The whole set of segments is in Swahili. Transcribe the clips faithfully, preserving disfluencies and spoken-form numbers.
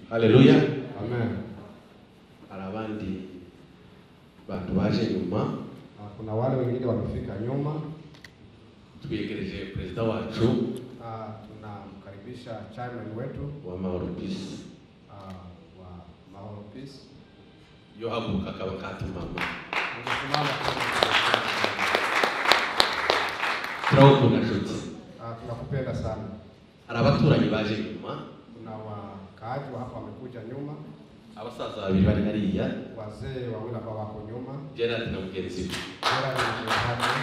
Haleluya. Amen. Arabandi bantu baje nyuma. Kuna wale wengine wamefika nyuma. Tuyegereje president wacu. Ah, tunamkaribisha chairman wetu wa Mahoro Peace. Ah, wa Mahoro Peace. Yo haguruka kaba katumama. Turawukunda nshuti. Ah, tunakupenda sana. Arabaturanyi baje nyuma. Kuna wakaaji wa hapa wamekuja nyuma. Abasaza babiri bari hariya. Wazee wawili ambao wako nyuma. Gerard na mugenzi we. Gerard na mugenzi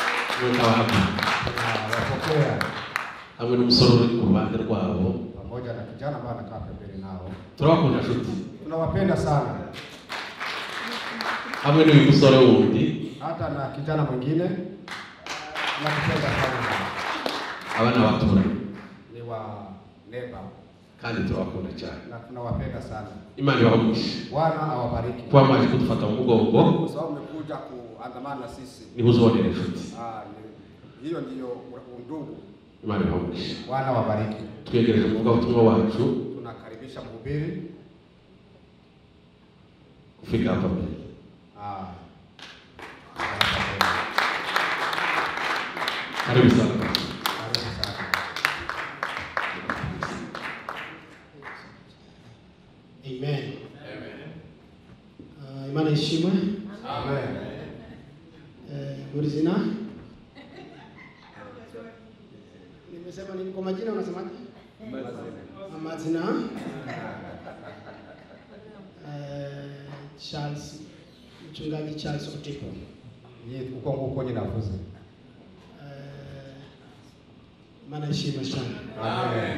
wapokea hamwe n'umusoro uri ku ruhande rwabo pamoja na kijana ambaye anakaa pembeni nao. Turawakunda nshuti. Tunawapenda sana. Hamwe n'uyu musore wundi hata na kijana mwingine tunakupenda sana. Abana baturanye ni wa neba kandi turawakunda cyane na tunawapenda sana. Imana ibahugishe. Bwana awabariki. Kwa maji kutufata mu mugongo. Kwa sababu umekuja kuandamana na sisi. Ni huzonere nshuti. Ah, hiyo ndio undugu. Imana ibahugishe. Bwana awabariki. Tuyegereje kuvuga ubutumwa wacu. Tunakaribisha mhubiri kufika hapa mbele. Ah. Karibu sana. Karibu sana. Amen. Amen. Uh, imana ishimwe. Amen. Eh, Gurizina. Nimesema nini kwa majina unasemaje? Mazina. Eh, Charles, mchungaji Charles Otipo. Yeye uko huko kwenye nafuzi. Eh, imana ishimwe sana. Amen.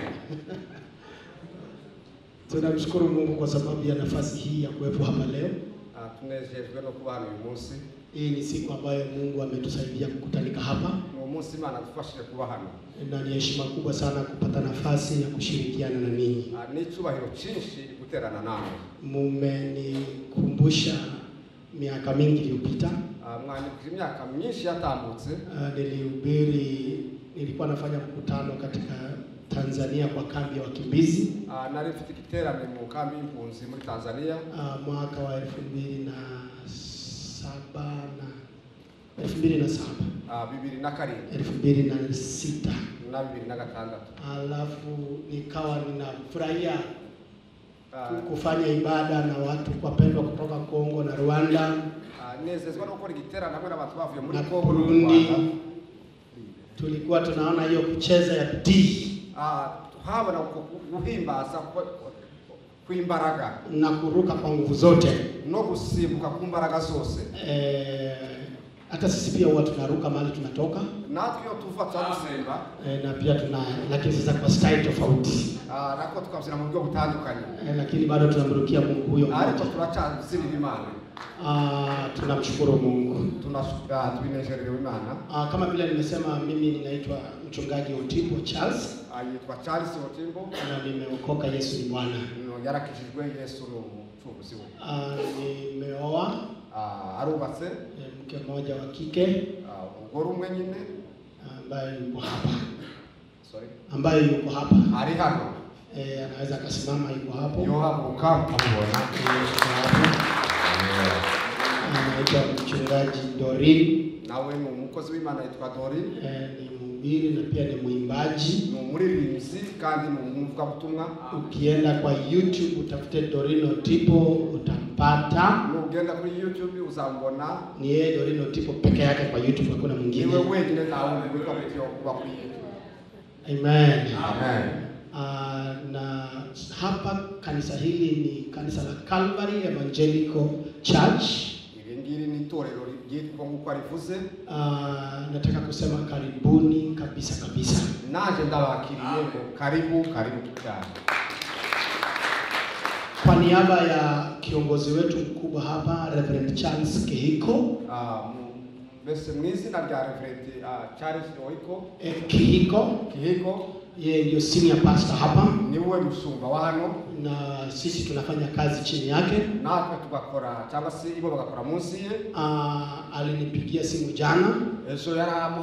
Tunamshukuru Mungu kwa sababu ya nafasi hii ya kuwepo hapa leo. Ah, tunezejwe no kuba hano uyu munsi. Hii ni siku ambayo Mungu ametusaidia kukutanika hapa. Uyu munsi Imana tufashije kuba hano. Na ni heshima kubwa sana kupata nafasi ya kushirikiana na ninyi. Ah, ni cyubahiro cyinshi guterana nawe. Mumenikumbusha miaka mingi iliyopita. Ah, mwani miaka myinshi yatambutse. Uh, nilihubiri, nilikuwa nafanya mkutano katika Tanzania kwa kambi ya wakimbizi. Ah, nari mfite igiterane mu kambi y'impunzi muri Tanzania. Uh, mwaka wa elfu mbili na saba na elfu mbili na saba. Ah, bibiri na karindwi. elfu mbili na sita. Na bibiri na gatandatu. Alafu nikawa ninafurahia kufanya ibada na watu wapendwa kutoka Kongo na Rwanda. Ah, nezezwa no gukora igiterane hamwe n'abantu bavuye muri na Kongo Burundi. Tulikuwa tunaona hiyo kucheza ya bidii. Ah, habona guhimbaza kw'imbaraga na kuruka kwa nguvu zote no gusimbuka ku mbaraga zose. Eh, hata sisi pia huwa tunaruka mahali tunatoka. Natwe yo tuva twagusimba. Eh, na pia tuna lakini sasa kwa style tofauti. Ah, nako tukabyina mu buryo butandukanye. Eh, lakini bado tunamrukia Mungu huyo mmoja. Ariko turacazimira Imana. Ah, tunamshukuru Mungu. Tunashukuru tubinejerewe Imana. Ah, kama vile nimesema mimi ninaitwa mchungaji Otipo Charles. Ayitwa Charles Otipo na nimeokoka. Yesu ni Bwana. No yarakijijwe Yesu no mucunguzi we. Ah, nimeoa. Ah, arubatse mke mmoja wa kike. Ah, umugore umwe nyine ambaye yuko hapa. Sorry. Ambaye yuko hapa. Ari hano. Eh, anaweza akasimama yuko hapo. Yo hapo ukamubona. Anaitwa mchungaji Dorin. Nawe ni umukozi w'Imana yitwa Dorin. Eh, ni mhubiri na pia ni mwimbaji. Ni umuririmbyi kandi ni umvuga butumwa. Ukienda kwa YouTube utafute Dorin Otipo utampata. Ugenda kuri YouTube uzambona. Ni yeye Dorin Otipo peke yake kwa YouTube, hakuna mwingine. Ni wewe wewe nawe uko kwa kwa kwa Amen. Amen. Uh, na hapa kanisa hili ni kanisa la Calvary Evangelical Church. Ngiri ni torero ryitwa nkuko arivuze. Uh, nataka kusema karibuni kabisa kabisa. Naje ndabakiriye karibu karibu cyane. Kwa niaba ya kiongozi wetu mkubwa hapa Reverend Charles Kihiko. Ah, mbese mwizina rya Reverend uh, Charles Oiko. Eh, Kihiko. Kihiko. Yeye ndio senior pastor hapa. Ni wewe msumba wa hano. Na sisi tunafanya kazi chini yake. Natwe tugakora cyangwa se ibo bagakora munsi ye. Ah, alinipigia simu jana. Ejo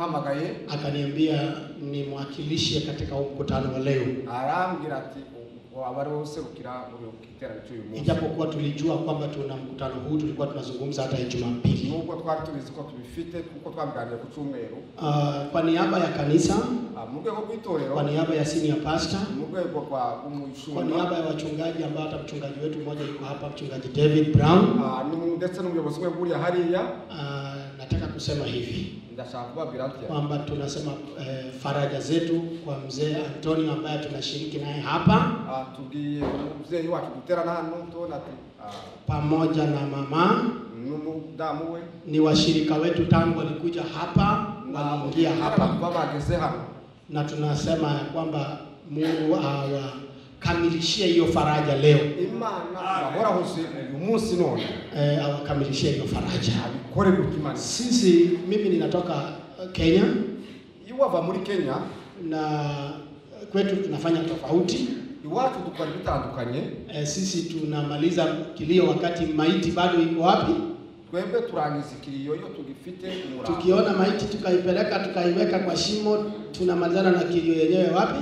yaramuhamagaye akaniambia nimwakilishe katika mkutano wa leo. Arambira ati abari bose bukira muri kitera cy'uyu munsi. Ijapokuwa tulijua kwamba tuna mkutano huu, tulikuwa tunazungumza hata Jumapili. Nubwo twari tubizi ko tubifite kuko twabiganiriye ku cyumweru. Uh, kwa niaba ya kanisa, mu rwego rw'itorero, kwa niaba ya senior pastor, mu rwego kwa umushumba, kwa niaba ya wachungaji ambao hata mchungaji wetu mmoja yuko hapa, mchungaji David Brown, ah ndetse n'umuyobozi we buri hariya. Uh, nataka kusema hivi ndashaka kubabwira ati kwamba tunasema eh, faraja zetu kwa mzee Antonio ambaye tunashiriki naye hapa, ah tugiye mzee wacu duterana hano tubona ati pamoja na mama n'umudamu we ni washirika wetu tangu walikuja hapa, waliingia hapa babageze hano, na tunasema ya kwamba Mungu awakamilishie hiyo faraja leo. Imana bahora hose uyu munsi none eh awakamilishie hiyo faraja. Abikore gukimana. Sisi mimi ninatoka Kenya. Iwava muri Kenya na kwetu tunafanya tofauti. Iwacu dukora bitandukanye. Eh, sisi tunamaliza kilio wakati maiti bado iko wapi? Twembe turangiza kilio hiyo tugifite umura. Tukiona maiti tukaipeleka tukaiweka kwa shimo, tunamalizana na kilio yenyewe wapi?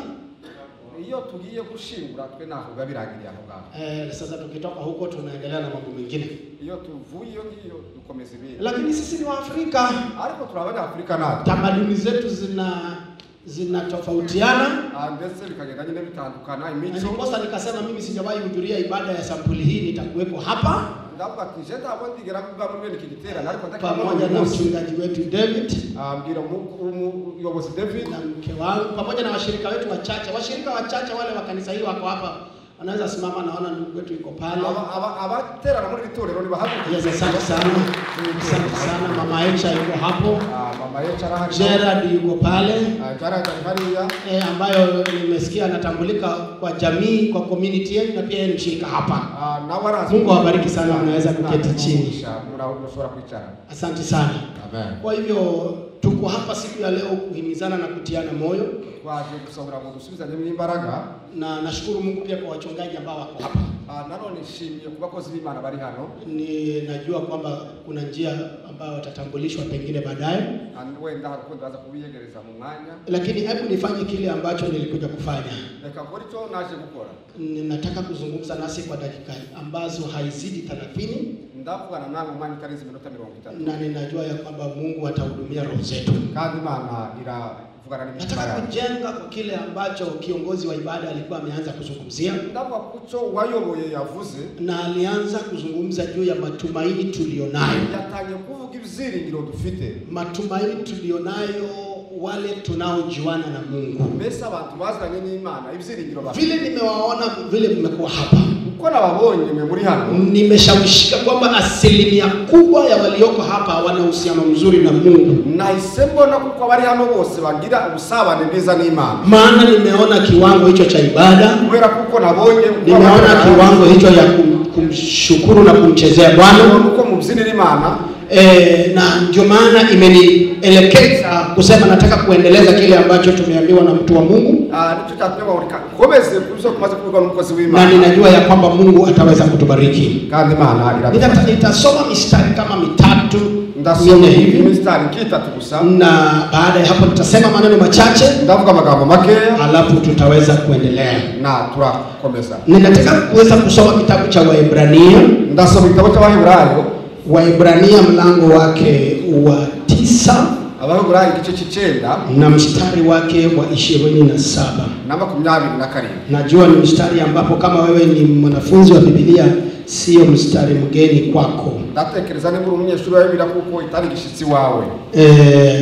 Iyo tugiye gushingura twe naho gabirangiriye aho ngaho. Eh, sasa tukitoka huko tunaendelea na mambo mengine. Iyo tuvuye iyo ngiyo dukomeza ibindi. Lakini sisi ni Waafrika. Ariko turabana Afrika nato. Tamaduni zetu zina zinatofautiana. Ah, ndetse bikagenda nyine bitandukana imico. Ndiposa nikasema mimi sijawahi kuhudhuria ibada ya sampuli hii, nitakuwepo hapa. Ndavuga ati je ndabona ndigera kuba muri bene kigitera ariko ndakira pamoja na mchungaji wetu David, ambira umuyobozi David na mke wangu pamoja na washirika wetu wachache. Washirika wachache wale wa kanisa hili wako hapa. Wanaweza simama, naona ndugu wetu yuko pale. Abatera na muri itorero ni bahaguruka. Yes, asante sana. Asante sana. Mama Echa yuko hapo. Ah, Mama Echa rahari. Gerard yuko pale. Ah, Gerard hariya. Eh, ambayo nimesikia anatambulika kwa jamii, kwa community yetu, na pia yeye ni mshirika hapa. Ah, na warazi. Mungu awabariki sana, mnaweza kuketi chini. Mnaweza kuichana. Asante sana. Amen. Kwa hivyo tuko hapa siku ya leo kuhimizana na kutiana moyo. Twaje kusabira ngo dusubizanye imbaraga, na nashukuru Mungu pia kwa wachungaji ambao wako hapa. Ah, nalo nishimiye kubakozi b'Imana bari hano. Ni najua kwamba kuna njia ambayo watatambulishwa pengine baadaye. Wenda hariko ndaza kubiyegereza mu mwanya. Lakini hebu nifanye kile ambacho nilikuja kufanya. Reka kora ico naje gukora. Ninataka kuzungumza nasi kwa dakika ambazo haizidi thelathini. Ndavugana nawe mwanya utarizi minota mirongo itatu. Na ninajua ya kwamba Mungu atahudumia roho zetu. Kandi Imana ira nataka kujenga kwa kile ambacho kiongozi wa ibada alikuwa ameanza kuzungumzia. Ndabwa kucho wayoboye yavuze, na alianza kuzungumza juu ya matumaini tulionayo. Yatanye kuvuga ibyiringiro dufite. Matumaini tulionayo wale tunaojuana na Mungu. Mbese abantu bazanye n'Imana ibyiringiro bafite. Vile nimewaona vile mmekuwa hapa. Uko nababonye mwe muri hano. Nimeshawishika kwamba asilimia kubwa ya walioko hapa wana uhusiano mzuri na Mungu. Na isembona kuko bari hano bose bagira ubusabane bwiza n'Imana. Maana nimeona kiwango hicho cha ibada. Kubera kuko nabonye nimeona kiwango hicho ya kumshukuru na kumchezea Bwana. Uko mubyinira Imana. Eh, na ndio maana imenielekeza kusema nataka kuendeleza kile ambacho tumeambiwa na mtu wa Mungu. Ah, nitutapewa ulika. Komeze kuzo kumaze kuwa mkozi w'Imana. Na ninajua ya kwamba Mungu ataweza kutubariki. Kandi Imana ira. Nitasoma mistari kama mitatu ndasoma hivi mistari kitatu gusa. Na baada ya hapo nitasema maneno machache. Ndavuga amagambo makeya. Alafu tutaweza kuendelea. Na turakomeza. Ninataka kuweza kusoma kitabu cha Waebrania. Ndasoma kitabu cha Waebrania. Waebrania mlango wake wa tisa. Abahebrayo igice cy'icenda na mstari wake wa ishirini na saba. Na makumyabiri na karindwi. Najua ni mstari ambapo kama wewe ni mwanafunzi wa Biblia sio mstari mgeni kwako. Ndatekereza ni buri umunyeshuri wa Biblia kuko itari gishitsi wawe. Eh,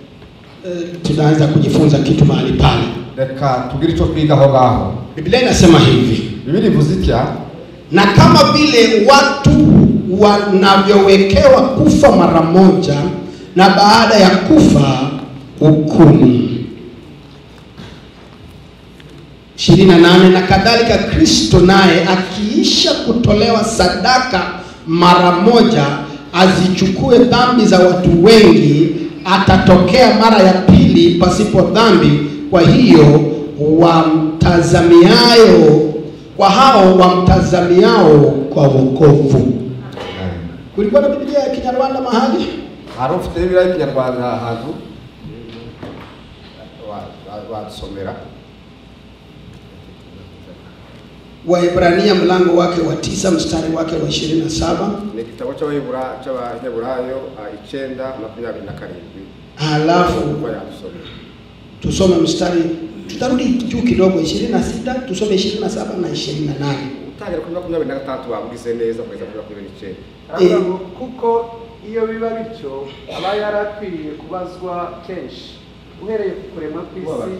eh tunaanza kujifunza kitu mahali pale. Reka tugire ico kwiga aho ngaho. Biblia inasema hivi. Biblia ivuze itya, na kama vile watu wanavyowekewa kufa mara moja na baada ya kufa hukumu. ishirini na nane na kadhalika Kristo naye akiisha kutolewa sadaka mara moja azichukue dhambi za watu wengi, atatokea mara ya pili pasipo dhambi. Kwa hiyo wamtazamiayo kwa hao wamtazamiao kwa wokovu. Kulikuwa na Biblia ya Kinyarwanda mahali? Harufite Biblia ya Kinyarwanda hantu wa wa somera. Waebrania mlango wake wa tisa mstari wake wa ishirini na saba. Ni kitabu cha Waebrania cha Waebrania icyenda makumyabiri na karindwi. Halafu tusome mstari, tutarudi juu kidogo ishirini na sita, tusome ishirini na saba na ishirini na nane. Utagira kuri makumyabiri na gatatu wabugize neza kugeza kuri makumyabiri n'icyenda. Aravuga kuko iyo biba bityo aba yarakwiriye kubazwa kenshi uhereye ku kurema kw'isi,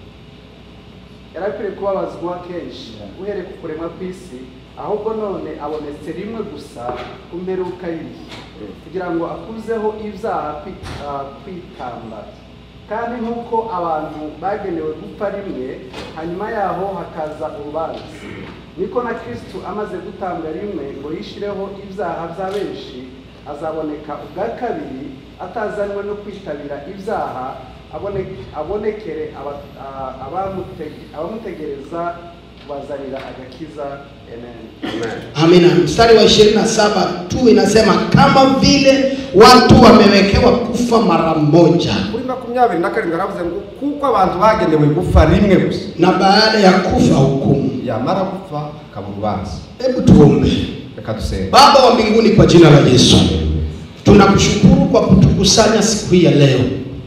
yarakwiriye kubabazwa kenshi uhereye ku kurema kw'isi, ahubwo none abonetse rimwe gusa ku mperuka y'ibihe kugira ngo akuzeho ibyaha kwitamba. Kandi nk'uko abantu bagenewe gupfa rimwe hanyuma yaho hakaza urubanza, niko na Kristo amaze gutanga rimwe ngo yishireho ibyaha bya benshi azaboneka ubwa kabiri atazanwe no kwitabira ibyaha, abonekere abamutegereza kubazanira agakiza. Amen. Amina. Mstari wa ishirini na saba tu inasema kama vile watu wamewekewa kufa mara moja. Kuri makumyabiri na karindwi aravuze ngo kuko abantu bagenewe gufa rimwe gusa, na baada ya kufa hukumu. Ya mara kufa kaburubanza. Hebu tuombe. Reka tuseme. Baba wa mbinguni, kwa jina la Yesu tunakushukuru kwa kutukusanya siku hii ya leo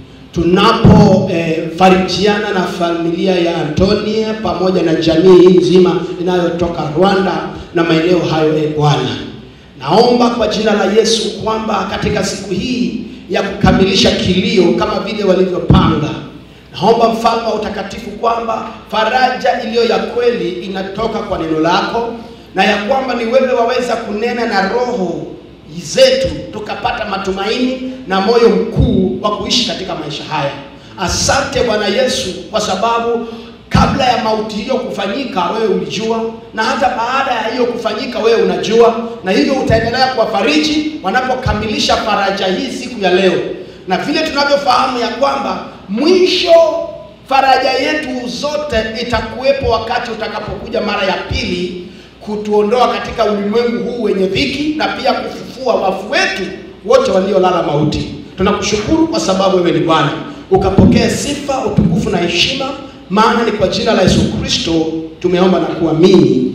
tunapo eh, farijiana na familia ya Antonia pamoja na jamii nzima inayotoka Rwanda na maeneo hayo. E Bwana, naomba kwa jina la Yesu kwamba katika siku hii ya kukamilisha kilio kama vile walivyopanga, naomba mfalme wa utakatifu kwamba faraja iliyo ya kweli inatoka kwa neno lako, na ya kwamba ni wewe waweza kunena na roho zetu tukapata matumaini na moyo mkuu wa kuishi katika maisha haya. Asante Bwana Yesu, kwa sababu kabla ya mauti hiyo kufanyika wewe ulijua, na hata baada ya hiyo kufanyika wewe unajua, na hivyo utaendelea kuwafariji wanapokamilisha faraja hii siku ya leo. Na vile tunavyofahamu ya kwamba mwisho faraja yetu zote itakuwepo wakati utakapokuja mara ya pili kutuondoa katika ulimwengu huu wenye dhiki, na pia kufufua wafu wetu wote waliolala mauti. Tunakushukuru kwa sababu wewe ni Bwana. Ukapokea sifa, utukufu na heshima, maana ni kwa jina la Yesu Kristo tumeomba na kuamini.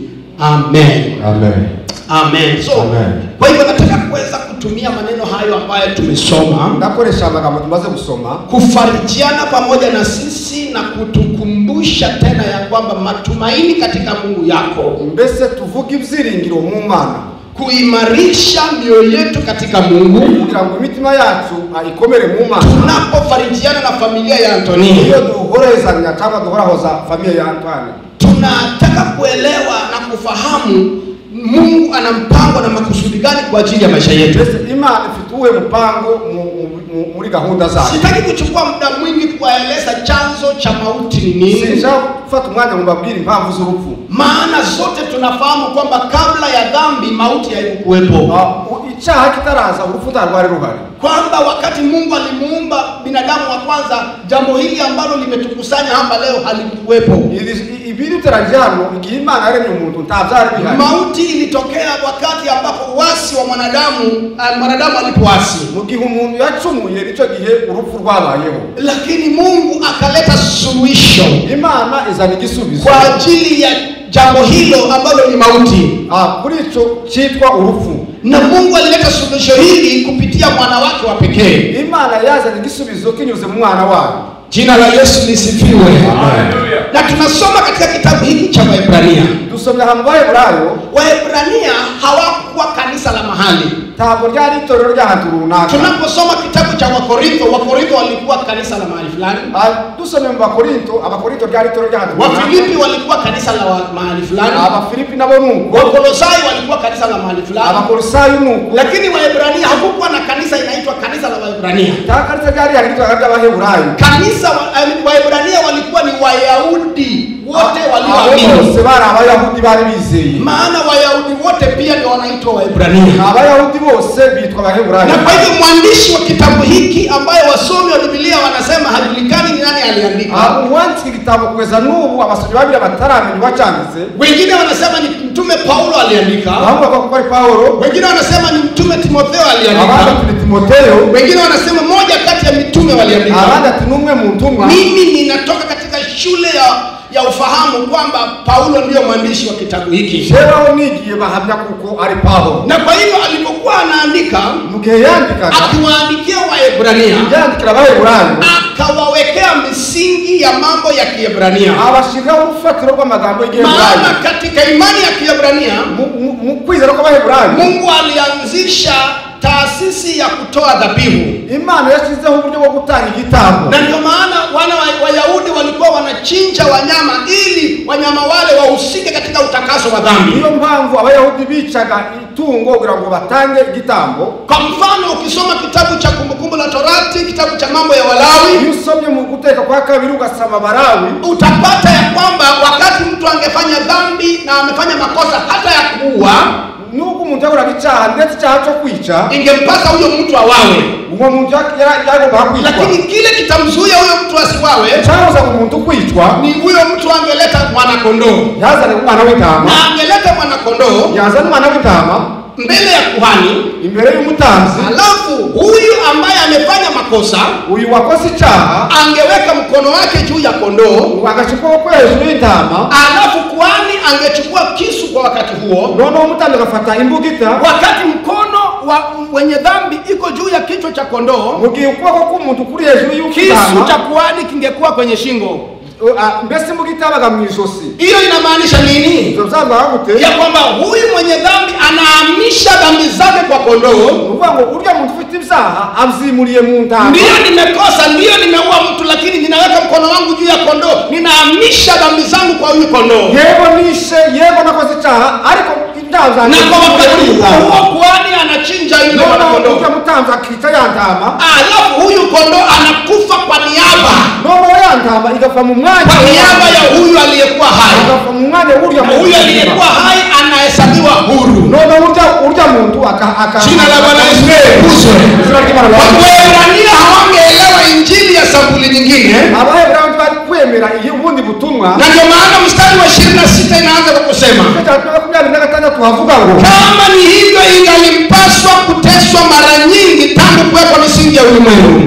Amen. Amen. Amen. So, Amen. Kwa hivyo nataka kuweza kutumia maneno hayo ambayo tumesoma, ndakoresha amagambo tumaze gusoma, kufarijiana pamoja na sisi na kutukumbusha tena ya kwamba matumaini katika Mungu yako, mbese tuvuge ibyiringiro mu Mana, kuimarisha mioyo yetu katika Mungu kugira ngo imitima yacu ikomere mu Mana. Tunapofarijiana na familia ya Antonia, hiyo duhorezanya cyangwa duhorahoza familia ya Antonia, tunataka kuelewa na kufahamu Mungu ana mpango na makusudi gani kwa ajili ya maisha yetu. Imana ifituwe mpango muri gahunda zake. Sitaki kuchukua muda mwingi kuwaeleza chanzo cha mauti ni nini. Sija kufuata mwanya mbabiri mpamvu z'urupfu. Maana zote tunafahamu kwamba kabla ya dhambi mauti haikuwepo. Icyaha kitaraza urupfu ntarwari ruhari. Kwamba wakati Mungu alimuumba binadamu wa kwanza, jambo hili ambalo limetukusanya hapa leo halikuwepo. Ibiri terajano igihe Imana yaremye umuntu ntabyari bihari. Mauti ilitokea wakati ambapo wasi wa mwanadamu mwanadamu alipoasi. Mu gihe umuntu yacumuye nico gihe urupfu rwabayeho. Lakini Mungu akaleta suluhisho. Imana izana igisubizo kwa ajili ya jambo hilo ambalo ni mauti. Ah, kuri ico cyitwa urupfu. Na Mungu alileta suluhisho hili kupitia mwana wake wa pekee. Imana yazana igisubizo kinyuze mu mwana wake. Jina la Yesu lisifiwe. Haleluya. Na tunasoma katika kitabu hiki cha Waebrania. Tusomea hamwe Waebrania. Waebrania hawakuwa kanisa la mahali. Tabo ryari itorero ry'ahantu runaka. Tunaposoma kitabu cha Wakorintho, Wakorintho walikuwa kanisa la mahali fulani. Ah, tusome mu Wakorintho, Abakorintho ryari itorero ry'ahantu runaka. Wafilipi walikuwa kanisa la mahali fulani. Abafilipi nabo nuko. Wakolosai walikuwa kanisa la mahali fulani. Abakolosai nuko. Lakini Waebrania hakukuwa na kanisa inaitwa kanisa la Waebrania. Ta kanisa gari yalitwa Abaheburayo. Kanisa wa, Waebrania walikuwa ni Wayahudi wote walioamini. Bose bari Abayahudi bari bizeye. Maana Wayahudi wote pia ndio wanaitwa Waebrania. Abayahudi bose bitwa Abaheburayo. Na kwa hivyo mwandishi wa kitabu hiki ambaye wasomi wa Biblia wanasema hajulikani ni nani aliandika. Ah, uwanzi kitabu kweza nubu abasomi babiri bataramenya bacanditse. Wengine wanasema ni mtume Paulo aliandika. Bamwe kwa Paulo. Wengine wanasema ni mtume Timotheo aliandika. Abandi ni Timotheo. Wengine wanasema moja kati ya mitume waliandika. Abandi tunumwe mu ntumwa. Mimi ninatoka katika shule ya ya ufahamu kwamba Paulo ndiyo mwandishi wa kitabu hiki. Shero nigiye bahamya kuko ari Paulo. Na kwa hiyo alipokuwa anaandika, mugihe yandikaga, akiwaandikia Waebrania, yandikira Abaebrania, akawawekea misingi ya mambo ya Kiebrania. Abashiraho urufatiro rw'amagambo y'Ihebrania. Maana katika imani ya Kiebrania, mu kwizera kw'Abaebrania, Mungu alianzisha taasisi ya kutoa dhabihu. Imana yashizeho uburyo bwo gutanga igitambo. Na ndio maana wana wa Wayahudi walikuwa wanachinja wanyama ili wanyama wale wahusike katika utakaso wa dhambi. Hiyo mpamvu Abayahudi bicaga itungo kugira ngo batange igitambo. Kwa mfano ukisoma kitabu cha Kumbukumbu la Torati, kitabu cha Mambo ya Walawi, usomye mu guteka kwa kabiri ugasoma Balawi, utapata ya kwamba wakati mtu angefanya dhambi na amefanya makosa hata ya kuua, nuko umuntu yakora icyaha ndetse icyaha cyo kwica, ingempasa huyo mtu awawe. Uwo muntu yagomba kwicwa. Lakini kile kitamzuia huyo mtu asiwawe, cyahoza umuntu kwicwa, ni huyo mtu angeleta mwana kondoo. Yazana mwana w'intama. Na angeleta mwana kondoo, yazana mwana w'intama mbele ya kuhani, imbere y'umutanzi. Alafu huyu ambaye amefanya makosa, huyu wakosa icyaha, angeweka mkono wake juu ya kondoo, agachukua kwa hejuru y'intama. Alafu kuhani angechukua kisu kwa wakati huo. Nono umutanzi agafata imbugita, wakati mkono wa wenye dhambi iko juu ya kichwa cha kondoo, mugihe ukuboko k'umuntu kuri hejuru y'intama, kisu cha kuhani kingekuwa kwenye shingo. Mbese imbugita yabaga mu ijosi. Hiyo inamaanisha nini? Ya kwamba huyu mwenye dhambi anahamisha dhambi zake kwa kondoo. Uvuga ngo urya muntu ufite ibyaha avyimuriye mu ntama. Ndio nimekosa, ndio nimeua mtu, lakini ninaweka mkono wangu juu ya kondoo, ninahamisha dhambi zangu kwa huyu kondoo. Yego nishe, yego nakoze icyaha, ariko indaza na kwa wakati huo kuhani anachinja yule kondoo. Urya mutanzi akica ya ntama, alafu huyu kondoo anakufa kwa niaba. Nono ya ntama igafa mu mwanya kwa niaba ya huyu aliyekuwa hai. Igafa mu mwanya urya huyu aliyekuwa hai anahesabiwa huru. Nono urya urya muntu aka aka jina la Bwana Yesu libarikiwe. Waebrania hawangeelewa injili ya sampuli nyingine. Abaebrania bali kwemera iyo ubundi butumwa. Na ndio maana mstari wa ishirini na sita inaanza kwa kusema kama ni hivyo ingalimpaswa kuteswa mara nyingi tangu kuwekwa misingi ya ulimwengu.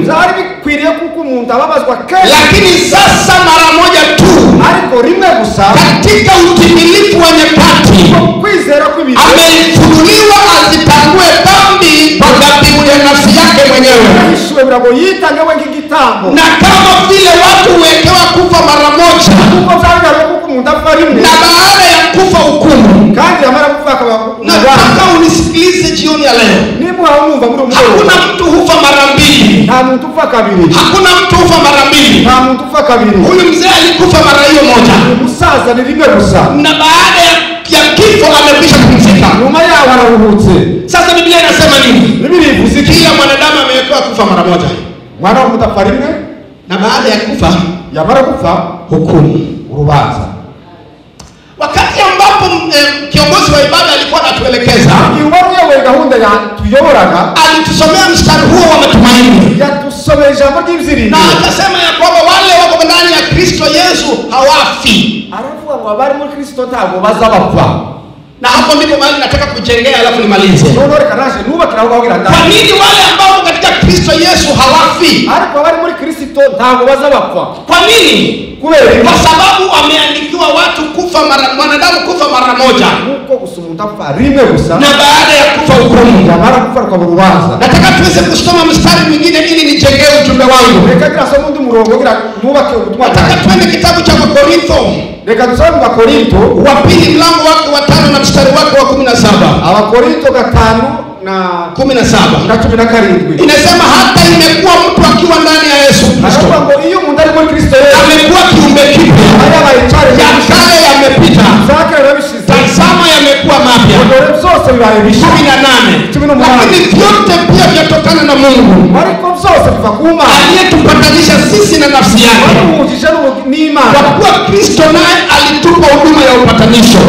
Lakini sasa mara moja tu katika utimilifu wa nyakati ameifunuliwa azitangue dhambi kwa dhabihu ya nafsi yake mwenyewe. Na kama vile watu huwekewa kufa mara moja na baada ya kufa hukumu, nataka unisikilize jioni ya leo. Hakuna mtu hufa mara mbili. Hakuna mtu hufa mara mbili. Huyu mzee alikufa mara hiyo moja, na baada ya kifo amekwisha kupumzika. Sasa Biblia inasema nini? Kila mwanadamu amewekewa kufa mara moja, na baada ya kufa yamara kufa hukumu, urubanza. Wakati ambapo eh, kiongozi wa ibada alikuwa anatuelekeza, alitusomea mstari huo wa matumaini, na akasema ya kwamba wale wako ndani ya Kristo Yesu hawafi. Na hapo ndipo mahali nataka kujengea, alafu nimalize. Kwa nini wale ambao katika Kristo Yesu hawafi? Kwa nini? Kwa sababu wameandikiwa watu kufa mara, mwanadamu kufa mara moja, na baada ya kufa hukumu. Nataka tuweze kusoma mstari mwingine ili nijengee ujumbe wangu. Nataka tuende kitabu cha Wakorintho. Reka tusome Wakorintho wa pili mlango wake wa tano na mstari wake wa kumi na saba. Wakorintho gatano na kumi na saba. Na kumi na karindwi. Inasema hata imekuwa mtu akiwa ndani ya Yesu Kristo, iyo umuntu ari muri Kristo Yesu amekuwa kiumbe kipya, ya kale yamepita, tazama yamekuwa mapya. kumi na nane. Lakini vyote pia vyatokana na Mungu aliyetupatanisha sisi na nafsi yake, kwa kuwa Kristo naye alitupa huduma ya upatanisho.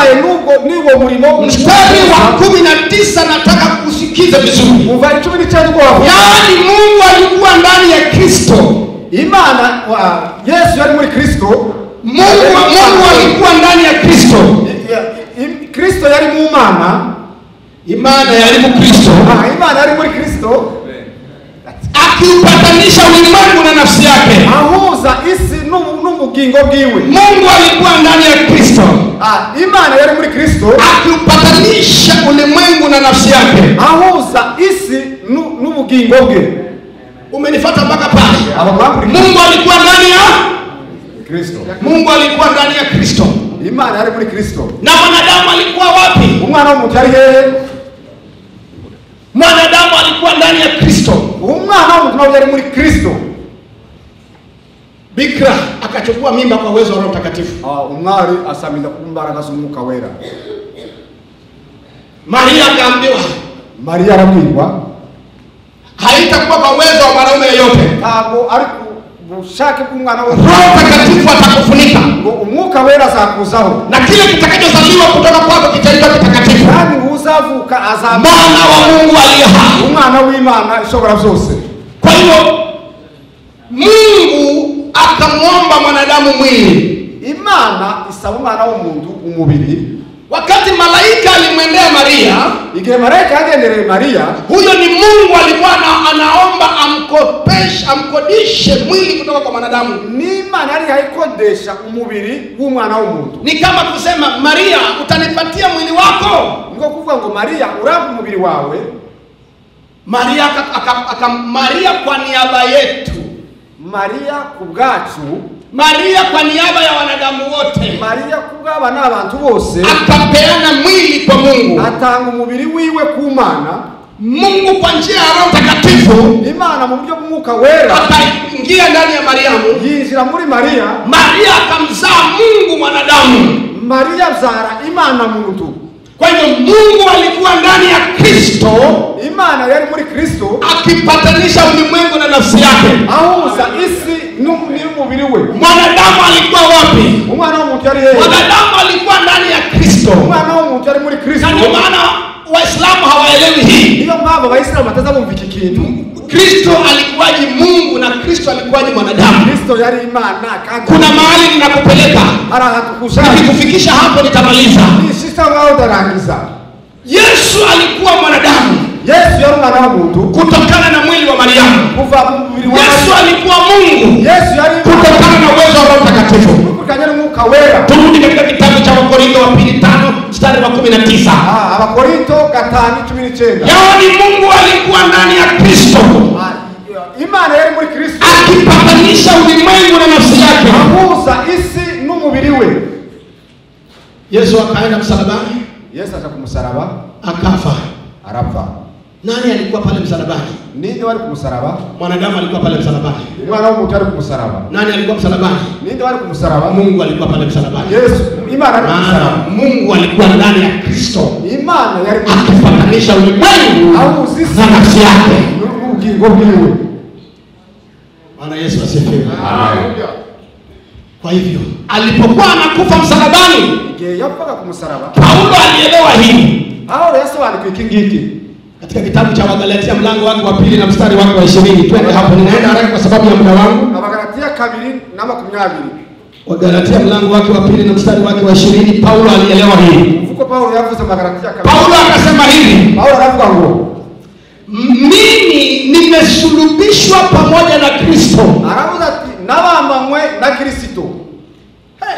Mstari wa kumi na tisa nataka kusikiza vizuri. Yaani Mungu alikuwa ndani ya Kristo. Imana wa Yesu yari muri Kristo. Mungu Mungu alikuwa ndani ya Kristo. Kristo yari mu Mana. Imana yari mu Kristo. Ah, Imana yari muri Kristo. Akiupatanisha ulimwengu na nafsi yake. Ahuza isi n'ubugingo bwiwe. Mungu alikuwa ndani ya Kristo. Ah, Imana yari muri Kristo akiupatanisha ulimwengu na nafsi yake. Ahuza isi n'ubugingo bwe. Umenifuata mpaka pale? Mungu alikuwa ndani ya Kristo. Mungu alikuwa ndani ya Kristo. Imana yari muri Kristo. Na mwanadamu alikuwa wapi? Umwana w'umuntu yari hehe? Mwanadamu alikuwa ndani ya Kristo. Umwana w'umuntu yari muri Kristo. Bikira akachukua mimba kwa uwezo wa Roho Mtakatifu. Ah, umwari asamira ku mbaraga z'Umwuka Wera. Maria akaambiwa, Maria aramwirwa, haitakuwa kwa uwezo wa mwanaume yeyote. Ntabwo ari bushake bw'umwana w'umuntu. Roho Mtakatifu atakufunika. Umwuka Wera azakuzaho. Na kile kitakachozaliwa kutoka kwako kitaitwa kitakatifu. Kandi uzavuka azaba mwana wa Mungu aliye hai. Umwana w'Imana ishobora byose. Kwa hiyo Mungu akamwomba mwanadamu mwili. Imana isaba umwana w'umuntu umubiri. Wakati malaika alimwendea Maria, igihe malaika yagendereye Maria, huyo ni Mungu alikuwa anaomba amkopeshe amkodishe mwili kutoka kwa mwanadamu. Ni Imana yari haikodesha umubiri w'umwana w'umuntu. Ni kama kusema, Maria, utanipatia mwili wako? Ngo kuvuga ngo Maria uraba umubiri wawe. Maria aka, aka Maria kwa niaba yetu. Maria kubwacu, Maria kwa niaba ya wanadamu wote. Maria kubwaba n'abantu bose akapeana mwili kwa Mungu. Atanga umubiri wiwe ku Mana. Mungu kwa njia ya Roho Mtakatifu, Imana mu buryo bw'Umwuka Wera akaingia ndani ya Mariamu. Yinjira muri Maria. Maria akamzaa Mungu mwanadamu. Maria zara Imana muntu. Kwa hiyo Mungu alikuwa ndani ya Kristo. Imana yari muri Kristo akipatanisha ulimwengu na nafsi yake. Ahuza isi n'umubiri we. Mwanadamu alikuwa wapi? Umwana w'umuntu yari hehe? Mwanadamu alikuwa ndani ya Kristo. Umwana w'umuntu yari muri Kristo. Ndio maana Waislamu hawaelewi hii. Ndio mambo Waislamu watazama mviki kitu. Kristo alikuwaje Mungu na Kristo alikuwaje mwanadamu? Kristo yari Imana kandi kuna mahali ninakupeleka. Ara hatukushaka. Nikikufikisha hapo nitamaliza. Ni sisa wao darangiza. Yesu alikuwa mwanadamu. Yesu yari mwana wa muntu kutokana na mwili wa Mariamu. Kuva mwili wa Yesu alikuwa Mungu. Yesu yari kutokana na uwezo wa Roho Mtakatifu. Kutokana na Mwuka Wera. Turudi katika kitabu cha Wakorintho wa pili tano mstari wa kumi na tisa. Ah, Wakorintho gatanu cumi n'icyenda. Yaani Mungu alikuwa ndani ya Kristo. Imana yari muri Kristo akipatanisha ulimwengu na nafsi yake. Ahuza isi n'umubiri we. Yesu akaenda msalabani. Yesu acha kumsalaba akafa. Arafa. Nani alikuwa pale msalabani? Nini wali kumsalaba? Mwanadamu alikuwa pale msalabani. Mwana wa Mungu alikuwa kumsalaba. Nani alikuwa msalabani? Nini wali kumsalaba? Mungu alikuwa pale msalabani. Yesu, Imana alikuwa msalaba. Mungu alikuwa ndani ya Kristo. Imana yari akipatanisha ulimwengu na nafsi yake. Ubugingo bwiwe. Bwana Yesu asifiwe. Amen. Kwa hivyo alipokuwa anakufa msalabani, igihe yapfaga ku msalaba, Paulo alielewa hii. Paulo yasobanukiwe iki ngiki katika kitabu cha Wagalatia mlango wake wa pili na mstari wake wa ishirini. Twende hapo, ninaenda haraka kwa sababu ya muda wangu. Wagalatia kabiri na makumyabiri. Wagalatia mlango wake wa pili na mstari wake wa ishirini. Paulo alielewa hii. Mvuko Paulo yavuze Wagalatia kabiri. Paulo akasema hivi. Paulo anavuga ngo mimi nimesulubishwa pamoja na Kristo. Aravuga ati nabambanywe na Kristo. Hey.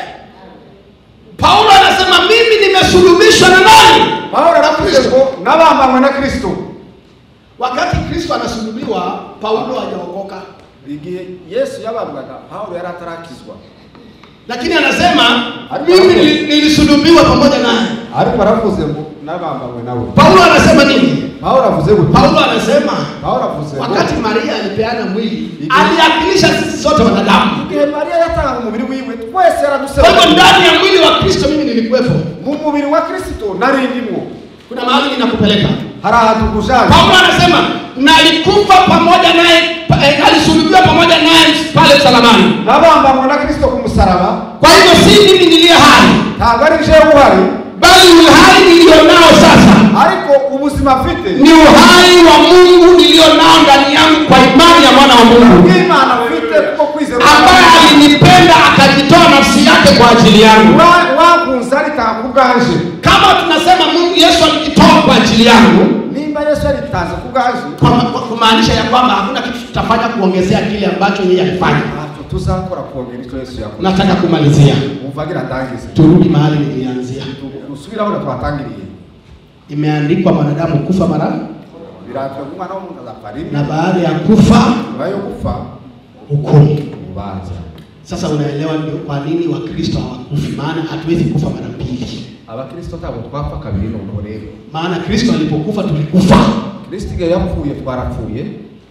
Paulo anasema mimi nimesulubishwa na nani? Paulo anavuga ngo nabambanywe na Kristo. Wakati Kristo anasulubiwa, Paulo hajaokoka. Igihe Yesu yabambwaga, Paulo yari atarakizwa. Lakini anasema mimi nilisulubiwa pamoja naye. Ariko aravuze ngo nabambanywe nawe. Paulo anasema nini? Paulo avuze ngo Paulo anasema Paulo avuze wakati Maria alipeana mwili, aliakilisha sisi sote wanadamu. Igihe Maria yatanga umubiri wiwe, twese yaradusema. Kwa hivyo ndani ya mwili wa Kristo mimi nilikuwepo. Mu mubiri wa Kristo nari ndimo. Kuna mahali ninakupeleka. Harahatu kujana. Paulo anasema nalikufa pamoja naye, alisulubiwa pamoja naye pale msalabani. Nabambanywe na Kristo ku msalaba. Kwa hivyo si mimi niliye hai, ntabwo ari jewe uhari, bali uhai nilionao sasa ariko ubuzima mfite ni uhai wa Mungu nilionao ndani yangu kwa imani ya mwana wa Mungu, Imana mfite kwa kwizera, ambaye alinipenda akajitoa nafsi yake kwa ajili yangu. Wakunze alitanga kubwanje. Kama tunasema Mungu Yesu alijitoa kwa ajili yangu, nimba Yesu alitanze kubwanje, kumaanisha ya kwamba hakuna kitu tutafanya kuongezea kile ambacho yeye alifanya. tuzakora kuongera icyo Yesu yakoze. Nataka kumalizia. Uvagira tangiza. Turudi mahali nilianzia. Usubira aho twatangiriye. Imeandikwa mwanadamu kufa mara Biratwa kumwana w'umuntu azafarima. Na baada ya kufa bayo kufa hukumu. Ubanza. Sasa unaelewa ndio kwa nini Wakristo hawakufi, maana hatuwezi kufa mara mbili. Abakristo tabo twapfa kabiri no rero. Maana Kristo alipokufa tulikufa. Kristo ge yapfuye twarapfuye.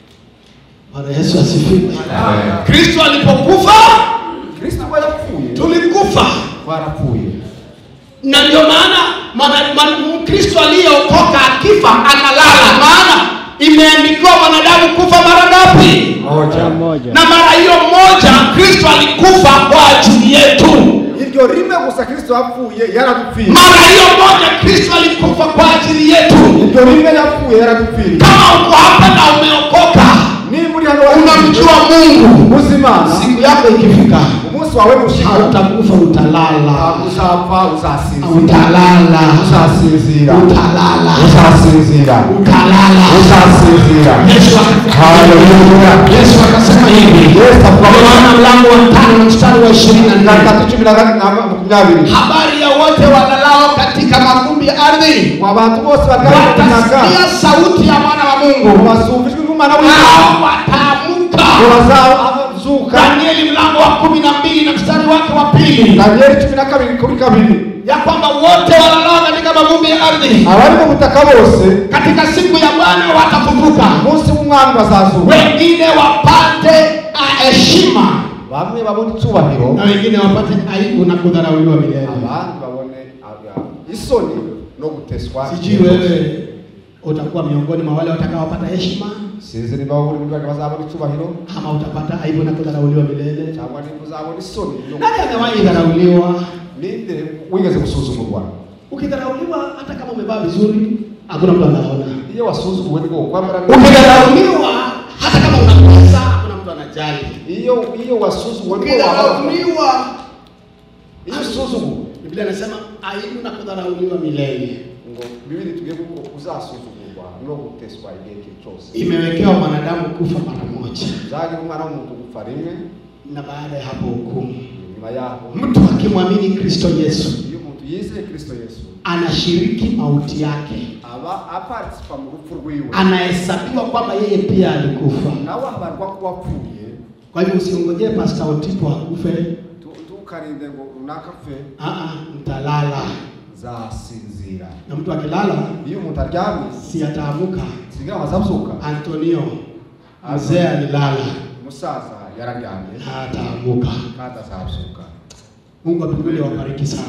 Bwana Yesu asifiwe. Kristo alipokufa Kristo kwa yapfuye tulikufa. Twarapfuye. Na ndio maana Kristo aliyeokoka akifa analala, maana imeandikwa mwanadamu kufa mara ngapi? Moja moja. Na mara hiyo moja Kristo alikufa kwa ajili yetu. Ndio rime gusa Kristo yapfuye yaratupfira. Mara hiyo moja Kristo alikufa kwa ajili yetu. Ndio rime yapfuye yaratupfira. Kama uko hapa na umeokoka, ni muri hano unamjua Mungu, uzima, siku yako ikifika, umunsi wawe mushika, utakufa, utalala, uzapfa, uzasinzira, utalala, uzasinzira, utalala, uzasinzira, utalala, uzasinzira. Yesu haleluya. Yesu akasema hivi, Yesu kwa maana mlango wa tano mstari wa ishirini na tatu kumi na mbili, habari ya wote walalao katika mavumbi ya ardhi, kwa watu wote watasikia sauti ya mwana wa Mungu, wasufishwe mwana wa Mungu, wataamka, wazazuka. Danieli mlango wa kumi na mbili na mstari wake wa pili, Danieli kumi na mbili kumi na mbili, ya kwamba wote walalao katika mavumbi ya ardhi, abari mu butaka bose katika siku ya Bwana watafufuka, munsi w'umwami bazazuka, wengine wapate heshima, bamwe babone icyubahiro, na wengine wapate aibu na kudharauliwa milele. Abandi babone isoni no guteswa. Sijui wewe utakuwa miongoni mwa wale watakaopata heshima, sizi ni bawo buri mtu bazabona icyubahiro, ama utapata aibu na kudharauliwa milele. Cyangwa ni uzabona isoni. Nani amewahi dharauliwa? Ninde wigeze gusuzumurwa? Ukidharauliwa hata kama umevaa vizuri, hakuna mtu anaona. Iyo wasuzumwe ngo kwambara. Ukidharauliwa hata kama una pesa, hakuna mtu anajali. Iyo iyo wasuzumwe ngo ukidharauliwa, iyo suzumwe. Biblia inasema aibu na kudharauliwa milele. Ngo Biblia tugiye kuko uzasuzumurwa no guteswa igihe cyose. Imewekewa mwanadamu kufa mara moja. Zagi umwana w'umuntu gupfa rimwe, na baada ya hapo hukumu. Nyuma yaho mtu akimwamini Kristo Yesu, iyo mtu yizeye Kristo Yesu, anashiriki mauti yake, aba aparticipa mu rupfu rwiwe, anahesabiwa kwamba yeye pia alikufa, nawe abarwa kuba apfuye. Kwa hivyo usiongojee Pastor Otipo akufe, tukarinde ngo runaka fe. Ah ah, mtalala, zasinzira. Na mtu akilala, iyo mtu aryamye, si ataamuka. Sigira mazabuka. Antonio mzee alilala, musaza yararyamye, ataamuka, kada zabuka. Mungu apigwe wabariki sana.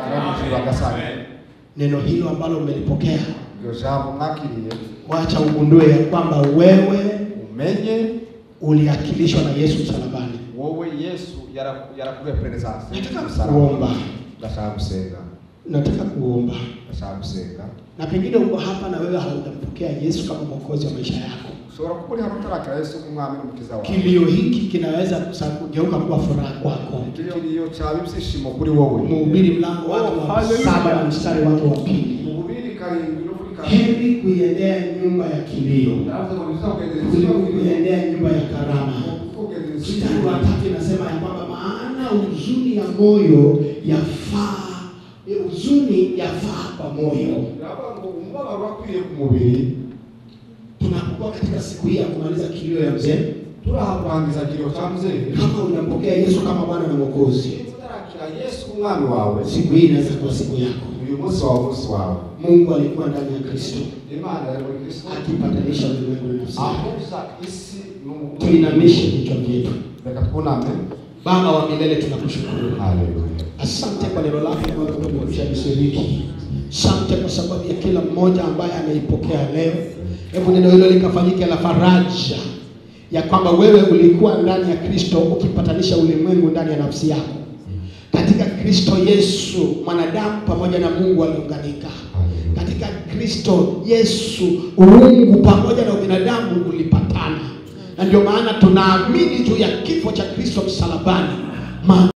Neno hilo ambalo umelipokea, ndio jambo mwakiliye, wacha ugundue ya kwamba wewe umenye uliakilishwa na Yesu msalabani. Wewe Yesu yarakurepresenta. Nataka kuomba. Nataka kusenga. Nataka kuomba. Nataka kusenga. Na pengine uko hapa na wewe haujampokea Yesu kama mwokozi wa maisha yako. Sura kukuli harutaraka Yesu kumwamini mkiza wako. Kilio hiki kinaweza kugeuka kuwa furaha kwako. Kilio cha msishimo kuri wowe. Mhubiri mlango wake wa saba na mstari wake wa pili. Mhubiri kaini heri kuiendea nyumba ya kilio, kuliko kuiendea nyumba ya karama. Mstari wa tatu inasema ya kwamba maana huzuni ya moyo yafaa, huzuni yafaa kwa moyo. Tunapokuwa katika siku hii ya kumaliza kilio ya mzee, turahakurangiza kilio cha mzee, kama unampokea Yesu kama Bwana na Mwokozi, Yesu umwami wawe, siku hii inaweza kuwa siku yako. Uyu munsi wa munsi wawe. Mungu alikuwa ndani ya Kristo, Imana ya Kristo akipatanisha ulimwengu na nafsi. Ahuza isi n'umuntu. Tuinamishe vichwa vyetu. Reka tukuname. Baba wa milele, tunakushukuru. Haleluya. Asante kwa neno lako ambalo tumekuja kushiriki. Asante kwa sababu ya kila mmoja ambaye ameipokea leo. Hebu neno hilo likafanyike la faraja, ya kwamba wewe ulikuwa ndani ya Kristo ukipatanisha ulimwengu ndani ya nafsi yako. Katika Kristo Yesu mwanadamu pamoja na Mungu waliunganika. Katika Kristo Yesu uungu pamoja na binadamu ulipatana. Na ndio maana tunaamini juu ya kifo cha Kristo msalabani.